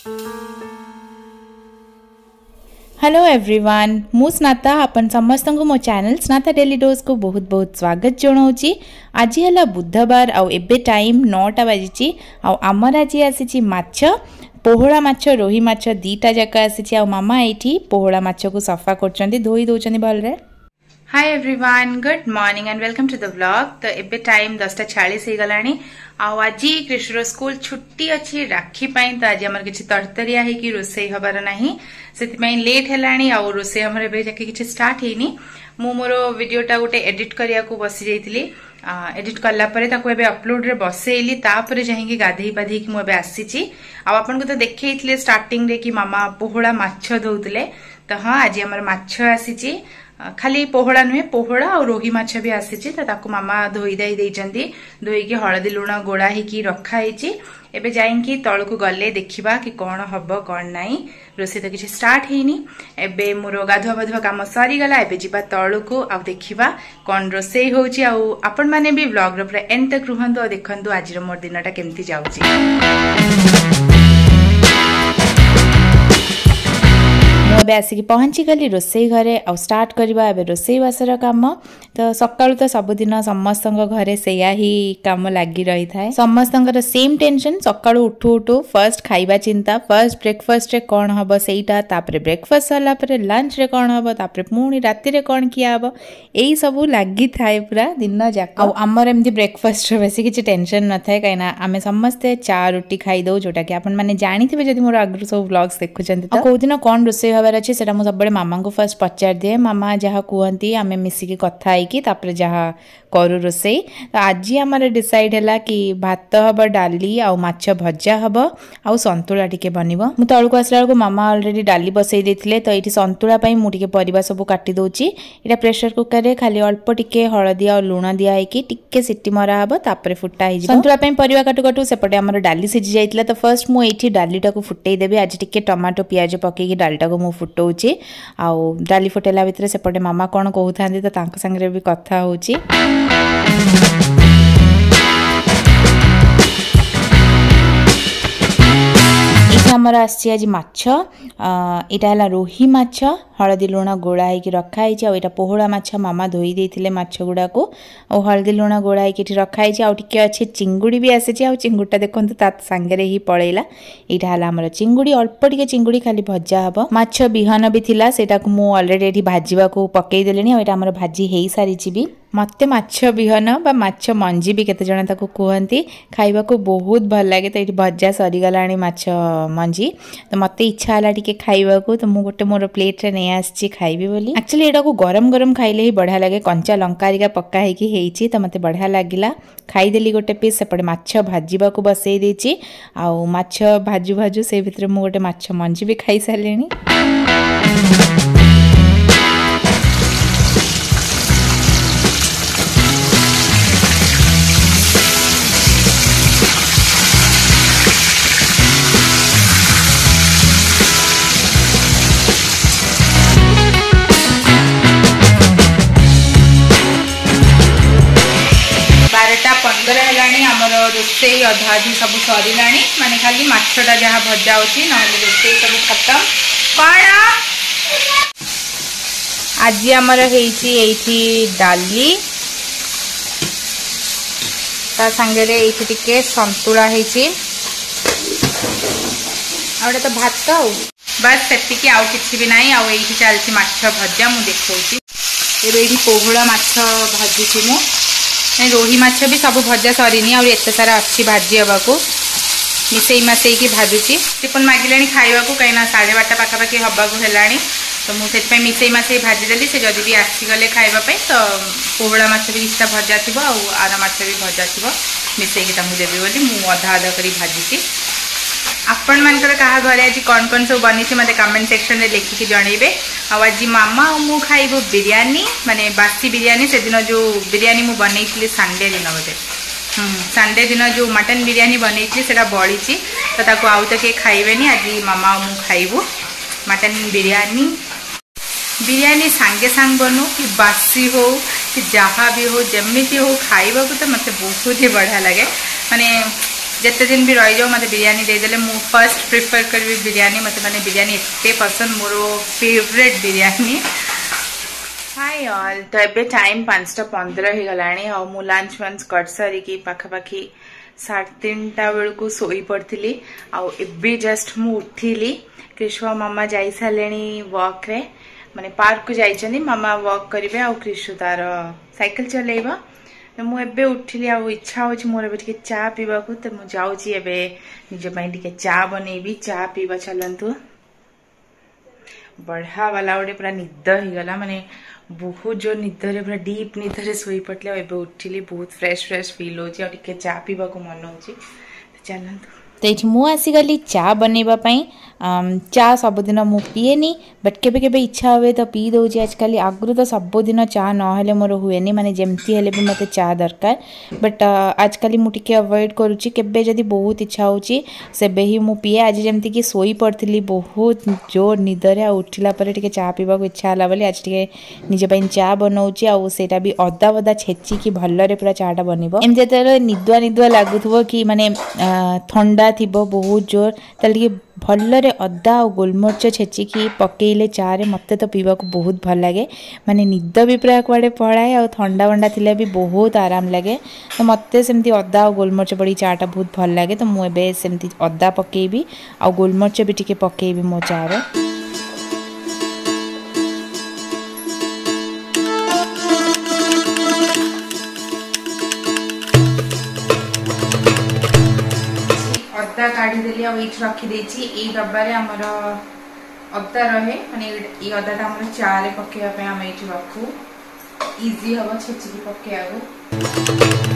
Hello everyone, मु स्नाता अपन समस्त को मो चैनल स्नाता डेली डोज को बहुत बहुत स्वागत जनाऊँगी। आज है बुधवार आउ एबे टाइम 9टा बाजी आमर आज आसी माछ पोहड़ा माछ रोही माछ दीटा जाक आसी मामा ये पोहड़ा माछ को सफा कर धोई दौरान भलरे। Hi everyone, good morning and welcome to the vlog. तो एबे टाइम 10:40 हो गलानी। आज कृष्ण स्कूल छुट्टी अच्छी राखी पाई, तो आज आमर किछि तरतरिया है कि रोसई हबार नाही, सेति लेट हेलानी। आ रोसई हमर एबे जाके किछि स्टार्ट हेनी। मु मोर वीडियोटा गोटे एडिट करिया को बसी जाइतिली। एडिट करला परे ताको एबे अपलोड रे बसेइली, तापरे जाहिंकी गाधेई पाधेई कि मु एबे आसीची। आ आपन को तो देखैइथिले स्टार्टिंग रे कि मामा पोहड़ा माछ धौतले। तो हाँ, आज हमर माछ आसीची। खाली पोहड़ा नुहे, पोहड़ा और रोही माछ भी आसीची। ताको मामा धोई दाई देइचंदी, धोईकी हळदी लुण गोड़ा हिकी रखा हिची। एबे जाइंकी तळकु गले देखिबा कि कोन हबो कोन नाही। रोसे तो किछि स्टार्ट हेनी। एबे मोर गाधुआ बधुआ काम सरी गला। एबे जिबा तळकु आ देखिबा कोन रोसे होउची। आ आपण माने भी व्लॉग रो पूरा एंड तक रुहंतु आ देखंतु आज मोर दिनटा केमती जाउची। मुझे आसिक पहुँची गली रोसई घरे आ स्टार्ट करवा एबे रोसई बासर काम। तो सकाळु तो सबुदिन समस्त घरे सेया ही काम लगी रही थाए। समस्त सेम टेंशन, सकाळु उठू उठू फर्स्ट खाइबा चिंता, फर्स्ट ब्रेकफास्ट रे कौन हम सेटा, तापरे ब्रेकफास्ट सरला परे लंच रे कौन हम, तापरे पुणी राति रे कौन किया हम, यही सब लगी थाए पूरा दिन जाक। आमर एमती ब्रेकफास्ट रे बेसी किछि टेंशन न थाए, कहिना आमे समस्ते चा रोटी खाई दो, जोटा कि आपण माने जानिथिबे जदि मोर आगु सब व्लॉग्स देखुचंती। तो को दिन कौन रोसई हबार अछि सेटा मु सबबेले मामा को फर्स्ट पचार दिए। मामा जहाँ कहती आमे मिसिकी कथा हैकी तापरे जहाँ करू रोसई। तो आज आमर डिसाइड हैला कि भात हब, डाली आउ माछ भजा हब, आउ संतुला टिके बनिबो। मु तळको आसला बेलको मामा ऑलरेडी डाली बसई देथिले। तो एठी संतुला पई मु टिके परिबा सब काटी दोची। एटा प्रेशर कुकर रे खाली अल्प टिके हळदी आ लुण दिया हैकी टिके सिटी मरा हब, तापरे फुटा हिजो। संतुला पई परिबा काटू काटू सेपटे आमर डाली सिझी जाइतला। तो फर्स्ट मु एठी डालीटा को फुटई देबे। आज टिके टमाटो पियाज पकेकी डालीटा को मु फुटौची। आउ डाली फुटेला भितर सेपटे मामा कौन कहउथांदी, तो तांक संगे भी कथा होची। आमर आसी आज माछ, इटा है रोही माछ हलदी लुण गोड़ा होगी रखाई। आटा पोहड़ा माछ मामा धोई देते माछ गुड़ा को, हलदी लुण गोड़ा होगी रखाई। आगे अच्छे चिंगुड़ी भी आसी। चिंगुड़ा देखो सांगे ही पलैला। यहाँ है आम चिंगुड़ी, अल्प टिके चिंगुड़ी खाली भजा हम। माछ बिहन भी थिला, सेटा को मु ऑलरेडी ये भाजवा को पकई देलेनी। आ आमर भाजी हो सारी भी। मते माछ बिहन बा माछ मंजी भी केते जण ताको कहंती, खाइबा को बहुत भल लागे। तो ये भजा सरी गलानी माछ मंजी। तो मते इच्छा हला टिके खाइबा को, तो मु गोटे मोर प्लेट रे नै आछि खाइबी बोली। एक्चुअली एटा को गरम गरम खाइले ही बढ़िया लागे। कंचा लंका रिका पक्का हेकी हेइची, तो मते बढ़िया लागिला। खाई देली गोटे पीस। सेपटे माछ भाजीबा को बसई देची। आ माछ भाजू भाजू से भितर मु गोटे माछ मंजी भी खाई सालेनी। रोसई अधा अधी सब सरिला, माने खाली माछटा जहाँ भजा होची, नहले रोसई सब खत्म। कणा आज आमर हेइची एठी डाली, ता संगे रे एठी टिके संतुला हेइची, आउडे तो भात हो बस सेतिकी, आउ किछि भी नाही। आउ एठी चलची माछ भजा मु देखौची। एबे एठी पोहड़ा माछ भाजीची मु। रोही माछ भी सब भजा सरीनी, और एत सारा अच्छी भाजी हवा को मिसई मसई की भाजुची। टिपन मागिलानी खाइबा को, कहीं 12:30 पाखापाखि हवा को हेलानी। तो मुझे मिसई मसई भाजीदेली। से जदि भी आसीगले खाइबापी, तो पोहड़ा माछ भी किछटा भजा थी, आर माछ भी भजा थी, मिसई देवी बोली मु अधा अधा कर भाजी। आपण मानकर कहा घरे आज कौन कौन सब बनी मत कमेंट सेक्शन में लिखिकी जनइबे। आज मामा और मु खाइबू बिरयानी, माने बासी बिरयानी। से दिन जो बिरयानी मु बनई संडे दिन बोधे, संडे दिन जो मटन बिरयानी बनई से बड़ी, तो ताको आउ तो किए खाइबेनी। आज मामा और मु खाइबू मटन बिरयानी। बिरयानी सांगे सांग बनू कि बासी हो कि जहाँ भी हो, जमीती हो, खाइबा को तो मत बहुत ही बढ़िया लगे। माने जिते दिन भी रही जाओ मत बिरियानी देदेले मु फर्स्ट प्रिफर करी बिरियानी मत मैंने बिरियानी एते पसंद मोर फेवरेट बिरियानी। हाय ऑल तो एबे टाइम 5:15 हो गलानी आ मु लंच वंच कर सारी की पाखापाखी 3:30 बेलू शोई पड़ी आबे जस्ट मु उठिली। कृष्ण मामा जाई सारे वॉक रे माने पार्क को जाइछनी मामा वॉक करिवे आ कृष्ण तार साइकिल चलेइबा तो मु एबे उठिली आ इच्छा होछि मोर एबे टिके चा पीबा को तो मु जाउछि एबे निज पई टिके चा बनेबी चा पीबा चलंतु। बढ़ा वाला ओडे पूरा निद ही गला माने बहुत जो निदरे पूरा डीप निदरे सोई पटले एबे उठिली बहुत फ्रेश फ्रेश फील होछि आ टिके चा पीबा को मन होछि तो चलंतु। तो ये मु आसीगली चा बनैबा पई चा सबुदिन मु पीएनी बट केबे केबे इच्छा हुए तो पी दौची आजकल आगु तो सबुदिन चा नहेले मोर हुएनी माने जेमती हेले भी मते चा दरकार बट आजकल मु टिके अवॉइड करूची केबे जदी बहुत इच्छा होची सेबे ही मु पिए। आज जेमती कि सोई पड़थली बहुत जोर निदरे आ उठिला परे टिके चा पीबा को इच्छा हला बोली आज टिके निजे पई चा बनौची आ सेटा भी अदा वदा छेची कि भल्लरे पूरा चाटा बनिबो। एम जेते निदुआ निदुआ लागुथबो कि माने ठंडा थिबो बहुत जोर तले भल्लरे अदा और गोलमरिच छेचिकी पकेले चा रे मते तो पीवा को बहुत भल लगे माने निद भी प्राय कुआडे पड़ाए और ठंडा वंडा थिले भी बहुत आराम लगे तो मते सेमती अदा और गोलमरिच पड़ी चाटा बहुत भल लगे तो मु एबे सेमती अदा पकेबी आ गोलमरिच भी टिके पकेबी मो चा रे। अदा काढ़ी देली और इठ रखी देची ए डब्बा रे हमर अदा रहे माने ए अदा ता हमर चा रे पकेया पे हम इठ रखू इजी हबो छेची की पकेयागो।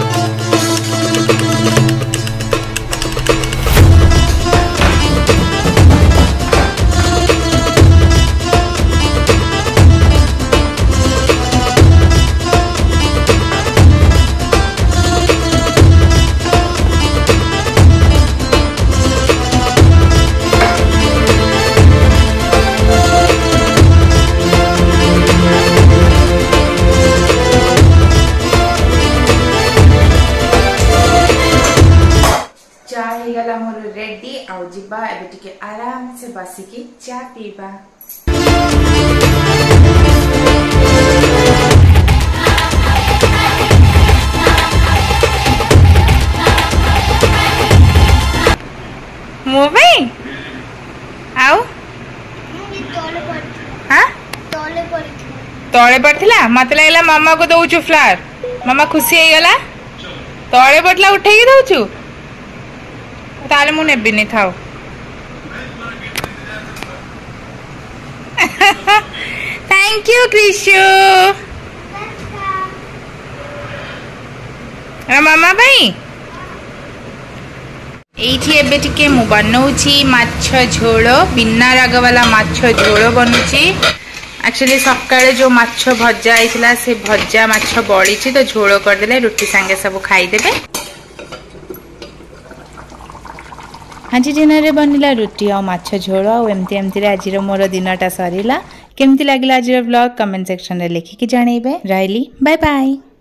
रेडी आउ जिबा एबे टिके आराम से बसिकी चा पीबा। मो भाई आउ हां तळे पड़थिला मते लागला मामा को दउछु फ्लावर मामा खुशी हे गला तळे पड़ला उठे के दउछु ताले मु नेबिनी थाओ। थैंक यू कृष्णु मामा भाई एठी एबे टिके मु बनौछि माछ झोल बिना राग वाला माछ झोल बनउछि। एक्चुअली सकाळे जो माछ भजा आइथिला से भजा माछ बळीछि तो झोल कर देले रोटी संगे सब खाई देबे। आज डिनर बनला रुटी और माछ झोल एमती एमती आज मोर दिनटा सरीला। केमती लगिला आज व्लॉग कमेंट सेक्शन रे लिखिकी जणैबे। रहिली बाय बाय।